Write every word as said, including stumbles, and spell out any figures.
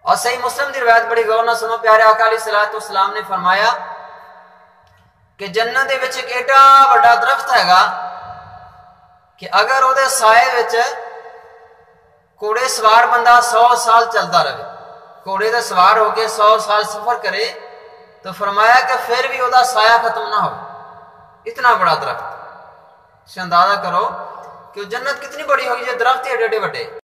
और सही मुस्लिम की रिवायत बड़ी गौर ना सुनो, प्यारे आका अलैहिस्सलाम ने फरमाया कि जन्नत विच एक एडा बड़ा दरख्त हैगा कि अगर वो साए विच घोड़े सवार बंदा सौ साल चलता रहे, घोड़े का सवार होकर सौ साल सफर करे तो फरमाया कि फिर भी वह साया खत्म ना हो। इतना बड़ा दरख्त, अंदाजा करो कि जन्नत कितनी बड़ी होगी जो दरख्त एडे एडे बड़े।